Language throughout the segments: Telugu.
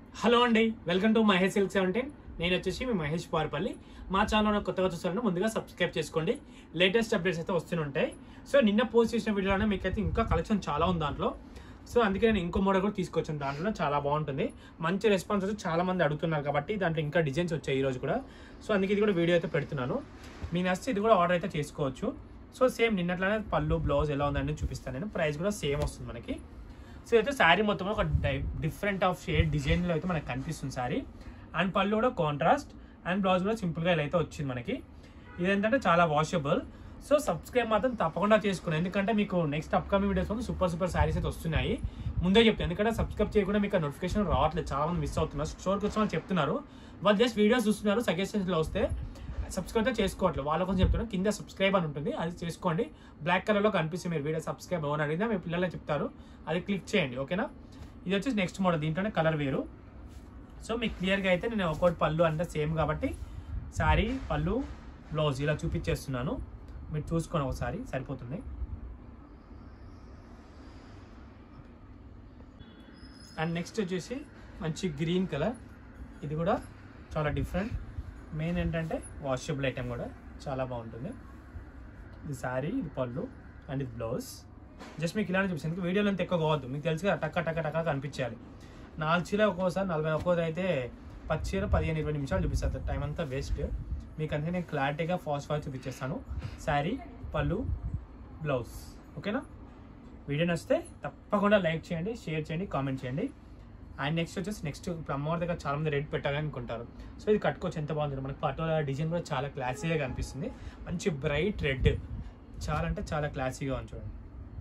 హలో అండి, వెల్కమ్ టు మహేష్ సిల్క్ 17. నేను వచ్చేసి మీ మహేష్ పార్పల్లి. మా ఛానల్ కొత్తగా చూస్తారని ముందుగా సబ్స్క్రైబ్ చేసుకోండి. లేటెస్ట్ అప్డేట్స్ అయితే వస్తుంటాయి. సో నిన్న పోస్ట్ చేసిన వీడియోలోనే మీకైతే ఇంకా కలెక్షన్ చాలా ఉంది దాంట్లో. సో అందుకే నేను ఇంకో మోడల్ కూడా తీసుకొచ్చాను. దాంట్లో చాలా బాగుంటుంది, మంచి రెస్పాన్స్ వచ్చి చాలా మంది అడుగుతున్నారు కాబట్టి దాంట్లో ఇంకా డిజైన్స్ వచ్చాయి ఈ రోజు కూడా. సో అందుకే ఇది కూడా వీడియో అయితే పెడుతున్నాను. మీ నచ్చితే ఇది కూడా ఆర్డర్ అయితే చేసుకోవచ్చు. సో సేమ్ నిన్నట్లానే పళ్ళు బ్లౌజ్ ఎలా ఉందని చూపిస్తాను నేను. ప్రైస్ కూడా సేమ్ వస్తుంది మనకి. సో అయితే శారీ మొత్తం ఒక డిఫరెంట్ ఆఫ్ షేడ్ డిజైన్లో అయితే మనకు కనిపిస్తుంది శారీ. అండ్ పళ్ళు కూడా కాంట్రాస్ట్ అండ్ బ్లౌజ్ కూడా సింపుల్గా ఇలా అయితే వచ్చింది మనకి. ఇదేంటంటే చాలా వాషబుల్. సో సబ్స్క్రైబ్ మాత్రం తప్పకుండా చేసుకున్నాను, ఎందుకంటే మీకు next upcoming videos super sarees అయితే వస్తున్నాయి. ముందే చెప్తాను, ఎందుకంటే సబ్స్క్రైబ్ చేయకుండా మీకు నోటిఫికేషన్ రావట్లేదు. చాలా మంది మిస్ అవుతున్నారు. స్టోర్కి వచ్చిన వాళ్ళు చెప్తున్నారు, వాళ్ళు జస్ట్ వీడియోస్ చూస్తున్నారు. సజెషన్స్లో వస్తే సబ్స్క్రైబ్ అయితే చేసుకోవట్లేదు. వాళ్ళ కోసం చెప్తున్నాను, కింద సబ్స్క్రైబ్ అని ఉంటుంది, అది చేసుకోండి. బ్లాక్ కలర్లో కనిపిస్తుంది. మీరు వీడియో సబ్స్క్రైబ్ అవ్వని అడిగినా మీ పిల్లలే చెప్తారు, అది క్లిక్ చేయండి. ఓకేనా? ఇది వచ్చేసి నెక్స్ట్ మోడల్, దీంట్లోనే కలర్ వేరు. సో మీకు క్లియర్గా అయితే నేను ఒక్కొక్కటి పళ్ళు అంటే సేమ్ కాబట్టి శారీ పళ్ళు బ్లౌజ్ ఇలా చూపించేస్తున్నాను. మీరు చూసుకొని ఒకసారి సరిపోతుంది. అండ్ నెక్స్ట్ వచ్చేసి మంచి గ్రీన్ కలర్. ఇది కూడా చాలా డిఫరెంట్. మెయిన్ ఏంటంటే వాషబుల్ ఐటెం కూడా చాలా బాగుంటుంది. ఇది శారీ, ఇది పళ్ళు అండ్ ఇది బ్లౌజ్. జస్ట్ మీకు ఇలానే చూపిస్తాను, వీడియోలో అంత ఎక్కువ కావద్దు. మీకు తెలుసు కదా, టక్క టక్క టక్క కనిపించాలి. 4 చీర ఒక్కోసారి 40, ఒక్కోసారి అయితే 10 చీర 15-20 నిమిషాలు చూపిస్తారు. టైం అంతా వేస్ట్. మీకు అందుకే నేను క్లారిటీగా ఫాస్ట్ చూపించేస్తాను. శారీ పళ్ళు బ్లౌజ్. ఓకేనా? వీడియో నచ్చితే తప్పకుండా లైక్ చేయండి, షేర్ చేయండి, కామెంట్ చేయండి. అండ్ నెక్స్ట్ వచ్చేసి ఇప్పుడు అమ్మవారి దగ్గర చాలా మంది రెడ్ పెట్టాలని అనుకుంటారు. సో ఇది కట్టుకోవచ్చు, ఎంత బాగుంటుంది. మనకి పటోలా డిజైన్ కూడా చాలా క్లాసీగా కనిపిస్తుంది. మంచి బ్రైట్ రెడ్, చాలా అంటే చాలా క్లాసీగా ఉంది. చూడండి,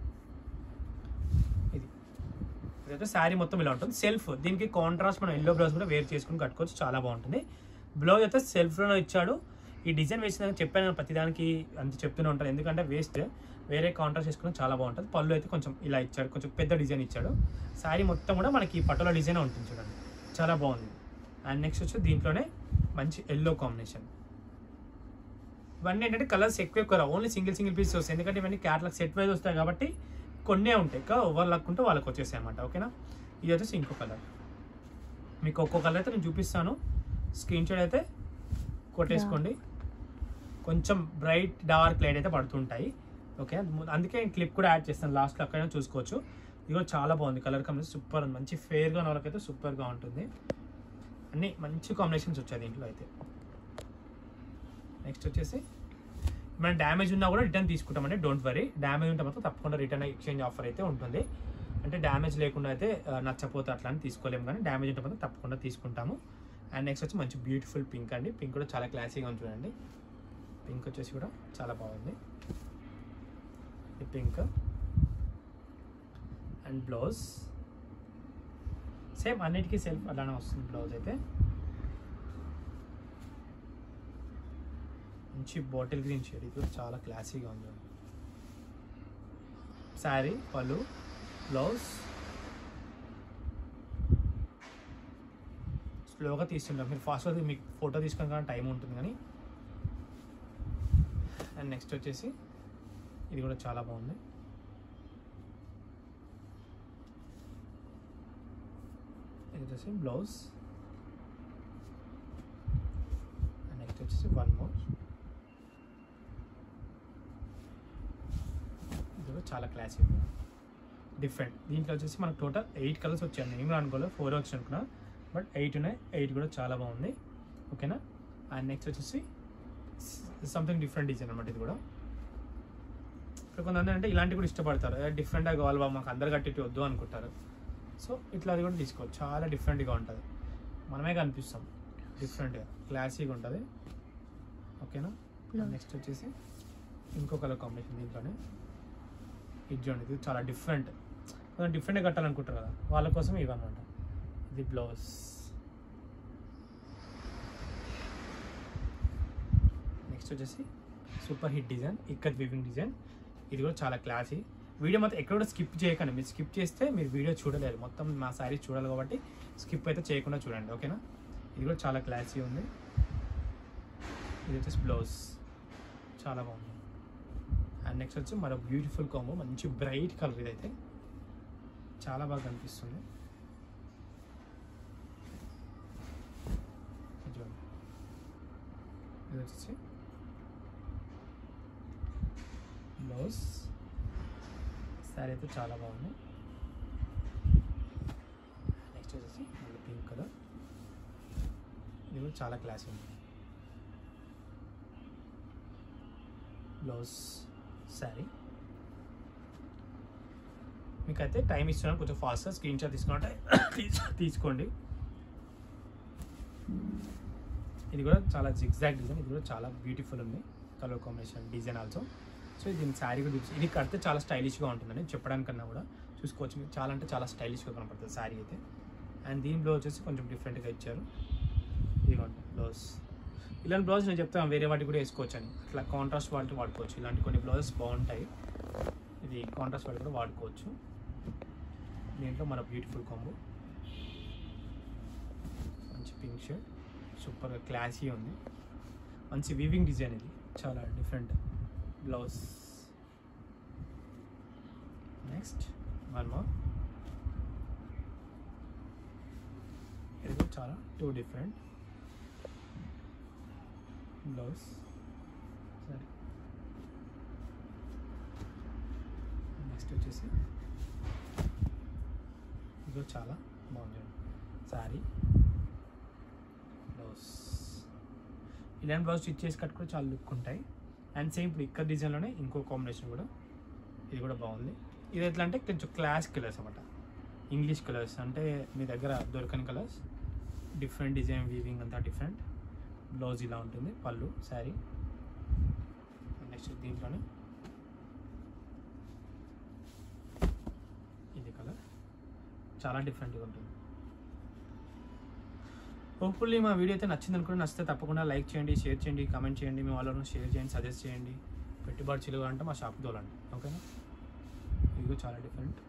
ఇదైతే శారీ మొత్తం ఇలా ఉంటుంది. సెల్ఫ్, దీనికి కాంట్రాస్ట్ మనం ఎల్లో బ్లౌజ్ కూడా వేర్ చేసుకుని కట్టుకోవచ్చు, చాలా బాగుంటుంది. బ్లౌజ్ అయితే సెల్ఫ్లో ఇచ్చాడు. ఈ డిజైన్ వేసిన చెప్పాను, ప్రతిదానికి అంత చెప్తూనే ఉంటాను, ఎందుకంటే వేస్ట్. వేరే కాంట్రాస్ట్ చేసుకుని చాలా బాగుంటుంది. పళ్ళు అయితే కొంచెం ఇలా ఇచ్చాడు, కొంచెం పెద్ద డిజైన్ ఇచ్చాడు. శారీ మొత్తం కూడా మనకి పటోలా డిజైన్ ఉంటుంది, చూడండి, చాలా బాగుంది. అండ్ నెక్స్ట్ వచ్చి దీంట్లోనే మంచి ఎల్లో కాంబినేషన్. ఇవన్నీ ఏంటంటే కలర్స్ ఎక్కువ ఓన్లీ సింగిల్ పీస్ వస్తాయి, ఎందుకంటే ఇవన్నీ క్యాట్లాగ్ సెట్ వైజ్ వస్తాయి కాబట్టి కొన్నే ఉంటాయి. ఓవర్ లక్కుంటే వాళ్ళకి వచ్చేసాయి అన్నమాట. ఓకేనా? ఇది వచ్చేసి ఇంకో కలర్. మీకు ఒక్కో కలర్ అయితే నేను చూపిస్తాను, స్క్రీన్ షాట్ అయితే కొట్టేసుకోండి. కొంచెం బ్రైట్ డార్క్ లైట్ అయితే పడుతుంటాయి. ఓకే, అందుకే నేను క్లిప్ కూడా యాడ్ చేస్తాను లాస్ట్లో, అక్కడైనా చూసుకోవచ్చు. ఇది కూడా చాలా బాగుంది. కలర్ కాంబినేషన్ సూపర్ ఉంది. మంచి ఫేర్గా ఉన్న వాళ్ళకైతే సూపర్గా ఉంటుంది. అన్నీ మంచి కాంబినేషన్స్ వచ్చాయి దీంట్లో అయితే. నెక్స్ట్ వచ్చేసి మనం డ్యామేజ్ ఉన్నా కూడా రిటర్న్ తీసుకుంటామండి, డోంట్ వరీ. డ్యామేజ్ ఉంటే మాత్రం తప్పకుండా రిటర్న్ ఎక్స్చేంజ్ ఆఫర్ అయితే ఉంటుంది. అంటే డ్యామేజ్ లేకుండా అయితే నచ్చపోతే అట్లా అని తీసుకోలేము, కానీ డ్యామేజ్ ఉంటే మాత్రం తప్పకుండా తీసుకుంటాము. అండ్ నెక్స్ట్ వచ్చి మంచి బ్యూటిఫుల్ పింక్ అండి. పింక్ కూడా చాలా క్లాసీగా ఉంది, చూడండి. పింక్ వచ్చేసి కూడా చాలా బాగుంది. ఈ పింక్ అండ్ బ్లౌజ్ సేమ్, అన్నిటికీ సెల్ఫ్ అలానే వస్తుంది బ్లౌజ్ అయితే. మంచి బాటిల్ గ్రీన్ షేడ్, ఇది కూడా చాలా క్లాసీగా ఉంది. శారీ పళ్ళు బ్లౌజ్. స్లోగా తీస్తుంటాం, మీరు ఫాస్ట్గా మీకు ఫోటో తీసుకుని కానీ టైం ఉంటుంది కానీ. అండ్ నెక్స్ట్ వచ్చేసి ఇది కూడా చాలా బాగుంది. ఇది వచ్చేసి బ్లౌజ్. అండ్ నెక్స్ట్ వచ్చేసి వన్ మోర్. ఇది కూడా చాలా క్లాసిక్ డిఫరెంట్. దీంట్లో వచ్చేసి మనకు టోటల్ 8 కలర్స్ వచ్చాయి. నేను కూడా అనుకోలేదు 4 వచ్చి అనుకున్నా, బట్ 8 ఉన్నాయి. 8 కూడా చాలా బాగుంది. ఓకేనా? అండ్ నెక్స్ట్ వచ్చేసి సంథింగ్ డిఫరెంట్ డిజైన్ అనమాట. ఇది కూడా ఇప్పుడు కొంతమంది అంటే ఇలాంటివి కూడా ఇష్టపడతారు, డిఫరెంట్గా కావాలి మాకు అందరు కట్టి వద్దు అనుకుంటారు. సో ఇట్లా అది కూడా తీసుకోవచ్చు, చాలా డిఫరెంట్గా ఉంటుంది. మనమే కనిపిస్తాం డిఫరెంట్గా, క్లాసీగా ఉంటుంది. ఓకేనా? నెక్స్ట్ వచ్చేసి ఇంకో కలర్ కాంబినేషన్ దీంట్లోనే. ఇది చూడండి, ఇది చాలా డిఫరెంట్. కొంచెం డిఫరెంట్గా కట్టాలనుకుంటారు కదా, వాళ్ళ కోసం ఇవన్నమాట. ఇది బ్లౌజ్. నెక్స్ట్ వచ్చేసి super hit design, ikat weaving design. ఇది కూడా చాలా క్లాసీ. వీడియో మొత్తం ఎక్కడ కూడా స్కిప్ చేయకండి. మీరు స్కిప్ చేస్తే మీరు వీడియో చూడలేరు, మొత్తం మా శారీ చూడాలి కాబట్టి స్కిప్ అయితే చేయకుండా చూడండి. ఓకేనా? ఇది కూడా చాలా క్లాసీ ఉంది. ఇది వచ్చేసి బ్లౌజ్, చాలా బాగుంది. అండ్ నెక్స్ట్ వచ్చి మరో బ్యూటిఫుల్ కాంబో, మంచి బ్రైట్ కలర్. ఇదైతే చాలా బాగా కనిపిస్తుంది. ఇది వచ్చేసి బ్లౌజ్. శారీ అయితే చాలా బాగుంది. నెక్స్ట్ వచ్చేసి మళ్ళీ పింక్ కలర్, ఇది కూడా చాలా క్లాస్ ఉంది. బ్లౌజ్ శారీ. మీకైతే టైం ఇస్తున్నాను, కొంచెం ఫాస్ట్గా స్క్రీన్ షాట్ తీసుకుంటే తీసుకోండి. ఇది కూడా చాలా జిగ్జాగ్ డిజైన్, ఇది కూడా చాలా బ్యూటిఫుల్ ఉంది. Colour combination design also. So దీని శారీ కూడా ఇది కడితే చాలా స్టైలిష్గా ఉంటుందని చెప్పడానికన్నా కూడా చూసుకోవచ్చు. మీకు చాలా అంటే చాలా స్టైలిష్గా కనపడుతుంది శారీ అయితే. అండ్ దీని బ్లౌజ్ వచ్చేసి కొంచెం డిఫరెంట్గా ఇచ్చారు. ఇదిగోండి బ్లౌజ్. ఇలాంటి బ్లౌజ్ నేను చెప్తాను వేరే వాటికి కూడా వేసుకోవచ్చు అని, అట్లా కాంట్రాస్ట్ వాటికి వాడుకోవచ్చు. ఇలాంటి కొన్ని బ్లౌజెస్ బాగుంటాయి, ఇది కాంట్రాస్ట్ వాటికి కూడా వాడుకోవచ్చు. దీంట్లో మన బ్యూటిఫుల్ కాంబో, మంచి పింక్ షేడ్, సూపర్గా క్లాసీ ఉంది. మంచి వీవింగ్ డిజైన్, ఇది చాలా different blouse. Next one more, ఇది కూడా చాలా టూ డిఫరెంట్ బ్లౌజ్. సరే నెక్స్ట్ వచ్చేసి ఇది చాలా బాగుంది శారీ. బ్లౌజ్ ఇలాంటి బ్లౌజ్ స్టిచ్ చేసి కట్టుకుంటే చాలా లుక్ ఉంటాయి. అండ్ సేమ్ ఇప్పుడు ఇక్కడ డిజైన్లోనే ఇంకో కాంబినేషన్ కూడా, ఇది కూడా బాగుంది. ఇది ఎట్లా అంటే కొంచెం క్లాస్ కలర్స్ అన్నమాట, ఇంగ్లీష్ కలర్స్, అంటే మీ దగ్గర దొరకని కలర్స్. డిఫరెంట్ డిజైన్, వీవింగ్ అంతా డిఫరెంట్. బ్లౌజ్ ఇలా ఉంటుంది, పళ్ళు శారీ. నెక్స్ట్ దీంట్లోనే ఇది కలర్ చాలా డిఫరెంట్గా ఉంటుంది. హోప్ఫుల్లీ మా వీడియో అయితే నచ్చింది అనుకుంటే, నచ్చితే తప్పకుండా లైక్ చేయండి, షేర్ చేయండి, కామెంట్ చేయండి, మీ వాళ్ళను షేర్ చేయండి, సజెస్ట్ చేయండి. పెట్టుబడి చిలువ అంటే మా షాప్ దోలండి, ఓకేనా. ఇది చాలా డిఫరెంట్.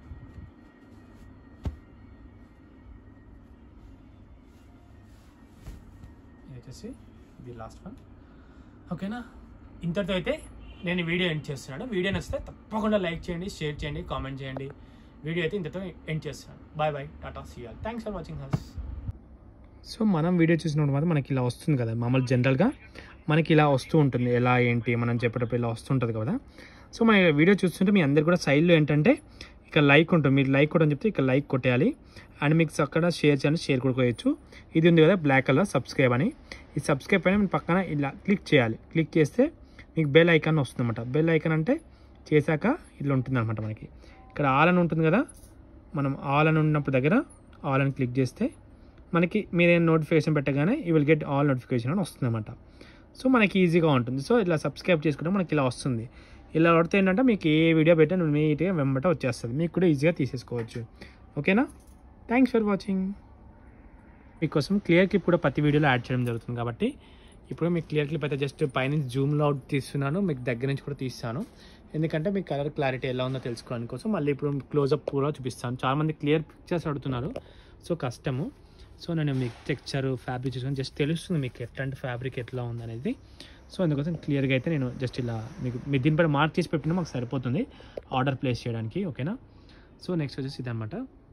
ఇది వచ్చేసి ఇది లాస్ట్ వన్, ఓకేనా. ఇంతటితో అయితే నేను వీడియో ఎండ్ చేస్తున్నాను. వీడియో నచ్చితే తప్పకుండా లైక్ చేయండి, షేర్ చేయండి, కామెంట్ చేయండి. వీడియో అయితే ఇంతతో ఎండ్ చేస్తున్నాను. Bye bye, tata, see all, thanks for watching us. So మనం వీడియో చూసినప్పుడు మాత్రం మనకి ఇలా వస్తుంది కదా, మామూలు జనరల్గా మనకి ఇలా వస్తూ ఉంటుంది. ఎలా ఏంటి మనం చెప్పేటప్పుడు ఇలా వస్తుంటుంది కదా. సో మన వీడియో చూస్తుంటే మీ అందరు కూడా సైడ్లో ఏంటంటే ఇక లైక్ ఉంటుంది, మీరు లైక్ కొట్టని చెప్తే ఇక లైక్ కొట్టేయాలి. అండ్ మీకు అక్కడ షేర్ చేయాలి, షేర్ కొట్టుకోవచ్చు. ఇది ఉంది కదా బ్లాక్ కలర్ సబ్స్క్రైబ్ అని, ఈ సబ్స్క్రైబ్ పైన మీరు పక్కన ఇలా క్లిక్ చేయాలి. క్లిక్ చేస్తే మీకు బెల్ ఐకాన్ వస్తుంది అనమాట. బెల్ ఐకాన్ అంటే చేశాక ఇట్లా ఉంటుంది అనమాట. మనకి ఇక్కడ ఆల్ అని ఉంటుంది కదా, మనం ఆల్ అని ఉన్నప్పుడు దగ్గర ఆల్ అని క్లిక్ చేస్తే మనకి మీరేం నోటిఫికేషన్ పెట్టగానే you will get all notification అని వస్తుంది అనమాట. సో మనకి ఈజీగా ఉంటుంది. సో ఇలా సబ్స్క్రైబ్ చేసుకుంటే మనకి ఇలా వస్తుంది. ఇలా పడితే ఏంటంటే మీకు ఏ వీడియో పెట్టినా నీట్గా వెంబట వచ్చేస్తుంది, మీకు కూడా ఈజీగా తీసేసుకోవచ్చు, ఓకేనా. Thanks for watching. మీకోసం క్లియర్ క్లిప్ కూడా ప్రతి వీడియోలో యాడ్ చేయడం జరుగుతుంది కాబట్టి ఇప్పుడు మీకు క్లియర్ క్లిప్ అయితే జస్ట్ పైనుంచి జూమ్లో అవుట్ తీస్తున్నాను, మీకు దగ్గర నుంచి కూడా తీస్తాను. ఎందుకంటే మీకు కలర్ క్లారిటీ ఎలా ఉందో తెలుసుకోవడానికి కోసం. మళ్ళీ ఇప్పుడు క్లోజప్ కూడా చూపిస్తాను. చాలామంది క్లియర్ పిక్చర్స్ అడుగుతున్నారు, సో కష్టము. సో నేను మీకు టెక్స్చర్ ఫ్యాబ్రిక్ చూసుకొని జస్ట్ తెలుస్తుంది మీకు ఎట్లాంటి ఫ్యాబ్రిక్ ఎట్లా ఉందనేది. సో అందుకోసం క్లియర్గా అయితే నేను జస్ట్ ఇలా మీకు మీ దీనిపైన మార్క్ చేసి పెట్టినా మాకు సరిపోతుంది ఆర్డర్ ప్లేస్ చేయడానికి, ఓకేనా. సో నెక్స్ట్ వచ్చేసి ఇదనమాట.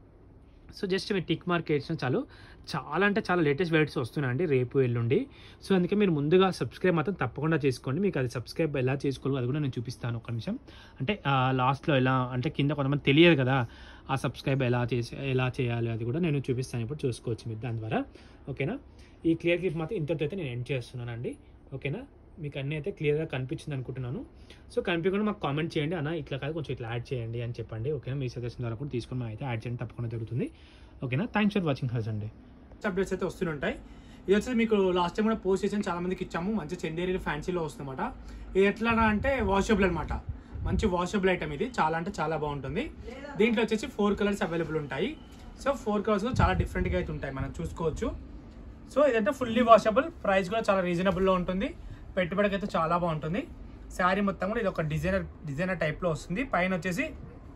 సో జస్ట్ మీరు టిక్ మార్క్ వేసిన చాలు. చాలా అంటే చాలా లేటెస్ట్ వెరైటీస్ వస్తున్నాయండి రేపు ఎల్లుండి. సో అందుకే మీరు ముందుగా సబ్స్క్రైబ్ మాత్రం తప్పకుండా చేసుకోండి. మీకు అది సబ్స్క్రైబ్ ఎలా చేసుకోవాలో అది కూడా నేను చూపిస్తాను ఒక నిమిషం. అంటే లాస్ట్లో ఎలా అంటే కింద కొంతమంది తెలియదు కదా ఆ సబ్స్క్రైబ్ ఎలా చేయాలి అది కూడా నేను చూపిస్తాను. ఇప్పుడు చూసుకోవచ్చు మీరు దాని ద్వారా, ఓకేనా. ఈ క్లియర్ క్లిప్ మాత్రం ఇంతటితో అయితే నేను ఎండ్ చేస్తున్నానండి, ఓకేనా. మీకు అన్నీ అయితే క్లియర్గా కనిపించింది అనుకుంటున్నాను. సో కనిపించకుండా మాకు కామెంట్ చేయండి, అన్న ఇట్లా కాదు కొంచెం ఇట్లా యాడ్ చేయండి అని చెప్పండి, ఓకేనా. మీ సజెషన్ ద్వారా కూడా తీసుకొని మేము అయితే యాడ్ చేయండి తప్పకుండా జరుగుతుంది, ఓకేనా. థ్యాంక్స్ ఫర్ వాచింగ్ హస్ అండి. అప్డేట్స్ అయితే వస్తుంటాయి. ఇది వచ్చేసి మీకు లాస్ట్ టైం కూడా పోస్ట్ చేసి చాలా మందికి ఇచ్చాము. మంచి చందేరి ఫ్యాన్సీలో వస్తుందన్నమాట. ఇది ఎట్లా అంటే వాషబుల్ అనమాట, మంచి వాషబుల్ ఐటమ్. ఇది చాలా అంటే చాలా బాగుంటుంది. దీంట్లో వచ్చేసి 4 కలర్స్ అవైలబుల్ ఉంటాయి. సో 4 కలర్స్ కూడా చాలా డిఫరెంట్గా అయితే ఉంటాయి, మనం చూసుకోవచ్చు. సో ఇదంటే ఫుల్లీ వాషబుల్, ప్రైస్ కూడా చాలా రీజనబుల్లో ఉంటుంది, పెట్టుబడికి అయితే చాలా బాగుంటుంది. శారీ మొత్తం కూడా ఇది ఒక డిజైనర్ టైప్లో వస్తుంది. పైన వచ్చేసి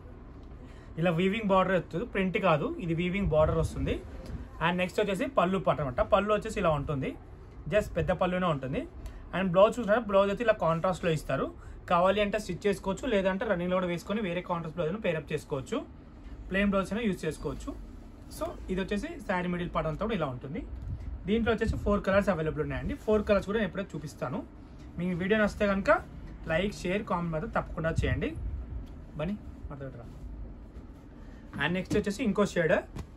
ఇలా వీవింగ్ బార్డర్ వస్తుంది, ప్రింట్ కాదు, ఇది వీవింగ్ బార్డర్ వస్తుంది. అండ్ నెక్స్ట్ వచ్చేసి పళ్ళు పాట అనమాట. పళ్ళు వచ్చేసి ఇలా ఉంటుంది, జస్ట్ పెద్ద పళ్ళునే ఉంటుంది. అండ్ బ్లౌజ్ చూసినా బ్లౌజ్ అయితే ఇలా కాంట్రాస్ట్లో ఇస్తారు. కావాలి అంటే స్టిచ్ చేసుకోవచ్చు, లేదంటే రన్నింగ్లో కూడా వేసుకొని వేరే కాంట్రాస్ట్ బ్లౌజ్ను పేరప్ చేసుకోవచ్చు. ప్లెయిన్ బ్లౌజ్ అయినా యూజ్ చేసుకోవచ్చు. సో ఇది వచ్చేసి శారీ మిడిల్ పార్ట్ అంతా కూడా ఇలా ఉంటుంది. దీంట్లో వచ్చేసి 4 కలర్స్ అవైలబుల్ ఉన్నాయండి. 4 కలర్స్ కూడా నేను ఎప్పుడైతే చూపిస్తాను. మీకు వీడియో నచ్చితే కనుక లైక్, షేర్, కామెంట్ మాత్రం తప్పకుండా చేయండి. బని మాట్లాడరా. అండ్ నెక్స్ట్ వచ్చేసి ఇంకో షేడ్.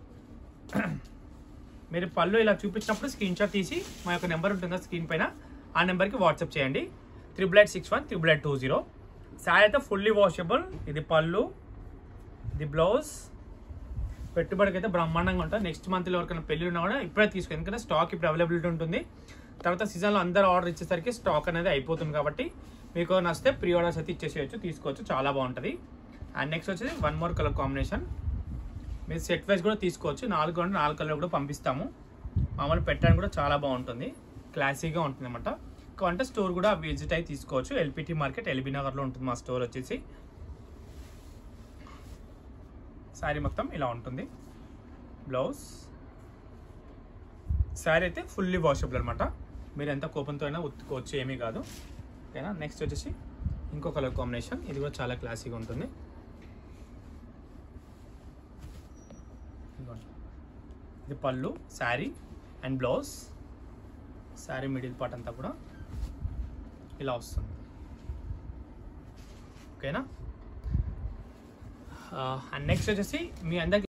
మీరు పళ్ళు ఇలా చూపించినప్పుడు స్క్రీన్ షాట్ తీసి మా యొక్క నెంబర్ ఉంటుంది స్క్రీన్ పైన, ఆ నెంబర్కి వాట్సాప్ చేయండి. 8861 శారీ అయితే ఫుల్లీ వాషబుల్. ఇది పళ్ళు, ఇది బ్లౌజ్. పెట్టుబడికి అయితే బ్రహ్మాండంగా ఉంటుంది. నెక్స్ట్ మంత్లో ఎవరికైనా పెళ్ళి ఉన్నా కూడా ఇప్పుడే తీసుకోండి, ఎందుకంటే స్టాక్ ఇప్పుడు అవైలబిలిటీ ఉంటుంది. తర్వాత సీజన్లో అందరూ ఆర్డర్ ఇచ్చేసరికి స్టాక్ అనేది అయిపోతుంది. కాబట్టి మీకు నచ్చితే ప్రీ ఆర్డర్స్ అయితే ఇచ్చేసేయచ్చు, తీసుకోవచ్చు, చాలా బాగుంటుంది. అండ్ నెక్స్ట్ వచ్చేసి 1 మోర్ కలర్ కాంబినేషన్. మీరు సెట్ వైజ్ కూడా తీసుకోవచ్చు. 4 కలర్ కూడా పంపిస్తాము. మామూలు పెట్టడానికి కూడా చాలా బాగుంటుంది, క్లాసీగా ఉంటుంది అనమాట. అంటే స్టోర్ కూడా విజిట్ అయి తీసుకోవచ్చు. ఎల్పిటి మార్కెట్, ఎల్బీ నగర్లో ఉంటుంది మా స్టోర్ వచ్చేసి. శారీ మొత్తం ఇలా ఉంటుంది. బ్లౌజ్. శారీ అయితే ఫుల్లీ వాషబుల్ అనమాట. మీరు ఎంత కోపంతో అయినా ఉత్తుకోవచ్చు, ఏమీ కాదు. ఓకేనా. నెక్స్ట్ వచ్చేసి ఇంకో కలర్ కాంబినేషన్. ఇది కూడా చాలా క్లాసీగా ఉంటుంది. ఇది pallu, saree and blouse. Saree middle part అంతా కూడా ఇలా వస్తుంది. ఓకేనా. అండ్ నెక్స్ట్ వచ్చేసి మీ అందరికి